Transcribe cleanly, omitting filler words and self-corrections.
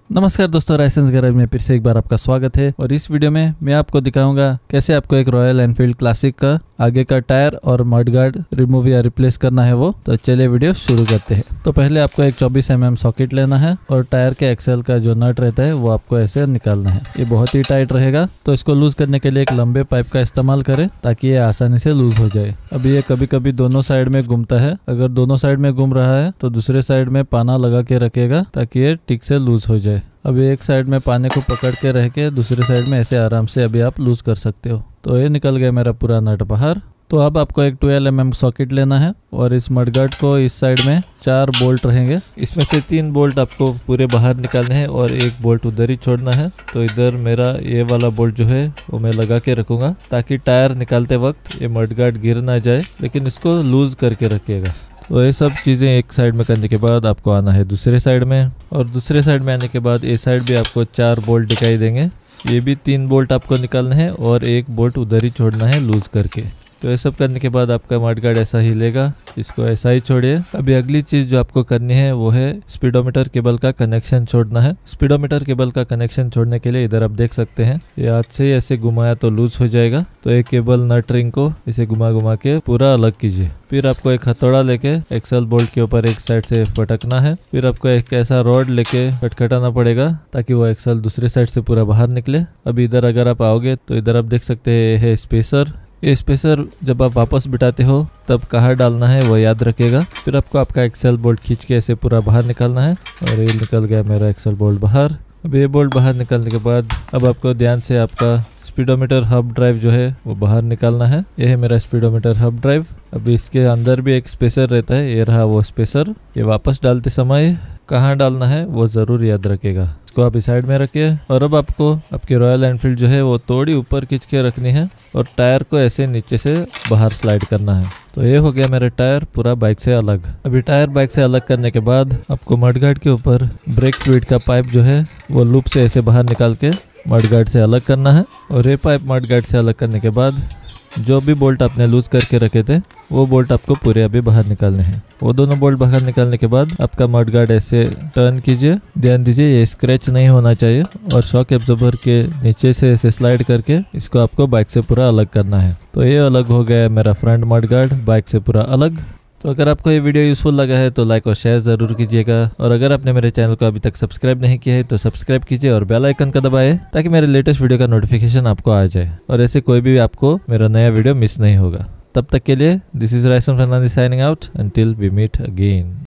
नमस्कार दोस्तों, राइसेंस गैराज में फिर से एक बार आपका स्वागत है। और इस वीडियो में मैं आपको दिखाऊंगा कैसे आपको एक रॉयल एनफील्ड क्लासिक का आगे का टायर और मडगार्ड रिमूव या रिप्लेस करना है वो। तो चलिए वीडियो शुरू करते हैं। तो पहले आपको एक 24 mm सॉकेट लेना है और टायर के एक्सेल का जो नट रहता है वो आपको ऐसे निकालना है। ये बहुत ही टाइट रहेगा, तो इसको लूज करने के लिए एक लंबे पाइप का इस्तेमाल करें ताकि ये आसानी से लूज हो जाए। अब ये कभी कभी दोनों साइड में घूमता है, अगर दोनों साइड में घूम रहा है तो दूसरे साइड में पाना लगा के रखेगा ताकि ये ठीक से लूज हो जाए। अभी एक साइड में पानी को पकड़ के रह के दूसरे साइड में ऐसे आराम से अभी आप लूज कर सकते हो। तो ये निकल गया मेरा पूरा नट बाहर। तो अब आपको एक 12 mm सॉकेट लेना है और इस मडगार्ड को इस साइड में 4 बोल्ट रहेंगे। इसमें से 3 बोल्ट आपको पूरे बाहर निकालने हैं और 1 बोल्ट उधर ही छोड़ना है। तो इधर मेरा ये वाला बोल्ट जो है वो मैं लगा के रखूंगा ताकि टायर निकालते वक्त ये मडगार्ड गिर ना जाए, लेकिन इसको लूज करके रखिएगा। तो ये सब चीज़ें एक साइड में करने के बाद आपको आना है दूसरे साइड में, और दूसरे साइड में आने के बाद ये साइड भी आपको 4 बोल्ट दिखाई देंगे। ये भी 3 बोल्ट आपको निकालना है और 1 बोल्ट उधर ही छोड़ना है लूज करके। तो ये सब करने के बाद आपका मडगार्ड ऐसा ही लेगा, इसको ऐसा ही छोड़िए। अभी अगली चीज़ जो आपको करनी है वो है स्पीडोमीटर केबल का कनेक्शन छोड़ना है। स्पीडोमीटर केबल का कनेक्शन छोड़ने के लिए इधर आप देख सकते हैं ये हाथ से ऐसे घुमाया तो लूज हो जाएगा। तो एक केबल नट रिंग को इसे घुमा घुमा के पूरा अलग कीजिए। फिर आपको एक हथौड़ा लेके एक्सल बोल्ट के ऊपर एक साइड से पटकना है। फिर आपको एक ऐसा रॉड लेके खटखटाना पड़ेगा ताकि वो एक्सल दूसरे साइड से पूरा बाहर निकले। अभी इधर अगर आप आओगे तो इधर आप देख सकते हैं ये है स्पेसर। ये स्पेसर जब आप वापस बिठाते हो तब कहाँ डालना है वो याद रखिएगा। फिर आपको आपका एक्सल बोल्ट खींच के ऐसे पूरा बाहर निकालना है और ये निकल गया मेरा एक्सल बोल्ट बाहर। अब ये बोल्ट बाहर निकलने के बाद अब आपको ध्यान से आपका स्पीडोमीटर हब ड्राइव जो है वो बाहर निकालना है। ये है मेरा स्पीडोमीटर हब ड्राइव। अभी इसके अंदर भी एक स्पेसर रहता है, ये रहा वो स्पेसर। ये वापस डालते समय कहाँ डालना है वो ज़रूर याद रखिएगा। इसको आप इस साइड में रखिए। और अब आपको आपकी रॉयल एनफील्ड जो है वो थोड़ी ऊपर खींच के रखनी है और टायर को ऐसे नीचे से बाहर स्लाइड करना है। तो ये हो गया मेरा टायर पूरा बाइक से अलग। अभी टायर बाइक से अलग करने के बाद आपको मडगार्ड के ऊपर ब्रेक फ्लूइड का पाइप जो है वो लूप से ऐसे बाहर निकाल के मडगार्ड से अलग करना है। और ये पाइप मडगार्ड से अलग करने के बाद जो भी बोल्ट आपने लूज करके रखे थे वो बोल्ट आपको पूरे अभी बाहर निकालने हैं। वो दोनों बोल्ट बाहर निकालने के बाद आपका मडगार्ड ऐसे टर्न कीजिए। ध्यान दीजिए ये स्क्रैच नहीं होना चाहिए और शॉक एब्जॉर्बर के नीचे से ऐसे स्लाइड करके इसको आपको बाइक से पूरा अलग करना है। तो ये अलग हो गया मेरा फ्रंट मडगार्ड बाइक से पूरा अलग। तो अगर आपको ये वीडियो यूज़फुल लगा है तो लाइक और शेयर ज़रूर कीजिएगा। और अगर आपने मेरे चैनल को अभी तक सब्सक्राइब नहीं किया है तो सब्सक्राइब कीजिए और बेल आइकन का दबाएं ताकि मेरे लेटेस्ट वीडियो का नोटिफिकेशन आपको आ जाए और ऐसे कोई भी आपको मेरा नया वीडियो मिस नहीं होगा। तब तक के लिए this is Raison Fernandes signing out until we meet again.